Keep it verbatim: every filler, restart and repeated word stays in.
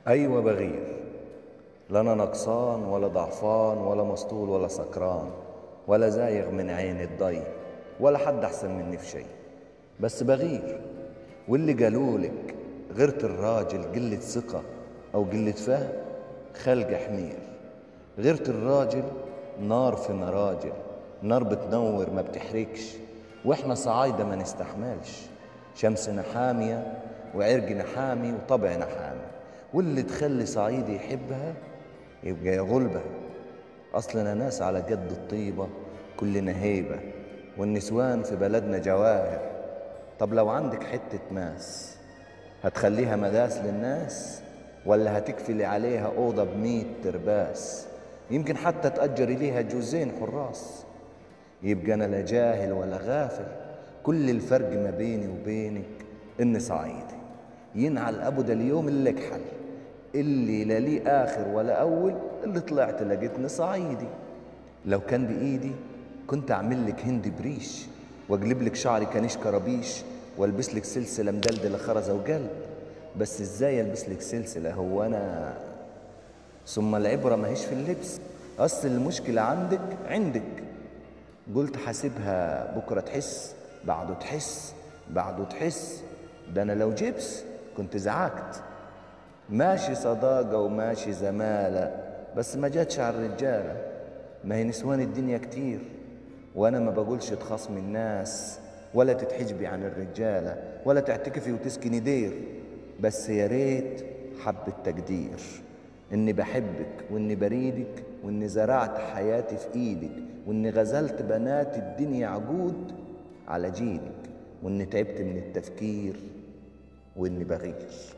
أيوة بغير. لا أنا نقصان ولا ضعفان ولا مسطول ولا سكران ولا زايغ من عين الضي ولا حد أحسن مني في شي، بس بغير. واللي قالولك غيرة الراجل قلة ثقة أو قلة فهم خلق حمير. غيرة الراجل نار في مراجل، نار بتنور ما بتحركش، وإحنا صعايدة ما نستحملش. شمسنا حامية وعرقنا حامي وطبعنا حامي، واللي تخلي صعيدي يحبها يبقى يغلبها. أصلنا ناس على قد الطيبة كلنا هيبة، والنسوان في بلدنا جواهر. طب لو عندك حتة ماس هتخليها مداس للناس، ولا هتكفلي عليها أوضة بمية ترباس؟ يمكن حتى تأجري ليها جوزين حراس. يبقى أنا لا جاهل ولا غافل، كل الفرق ما بيني وبينك إني صعيدي. ينعل أبو دا اليوم اللي كحل، اللي لا لي آخر ولا أول، اللي طلعت لقيتني صعيدي. لو كان بإيدي كنت أعمل لك هندي بريش، واقلب لك شعري كنيش كرابيش، والبس لك سلسلة مدلدلة خرزة وقلب. بس ازاي البس لك سلسلة؟ هو أنا ثم العبرة ما هيش في اللبس، أصل المشكلة عندك عندك. قلت حاسبها بكرة تحس، بعده تحس، بعده تحس. ده أنا لو جبس كنت زعقت. ماشي صداقة وماشي زمالة، بس ما جاتش على الرجالة. ما هي نسوان الدنيا كتير، وأنا ما بقولش تخاصمي الناس ولا تتحجبي عن الرجالة ولا تعتكفي وتسكني دير، بس يا ريت حبة تقدير. إني بحبك وإني بريدك وإني زرعت حياتي في إيدك وإني غزلت بنات الدنيا عقود على جيدك، وإني تعبت من التفكير وإني بغير.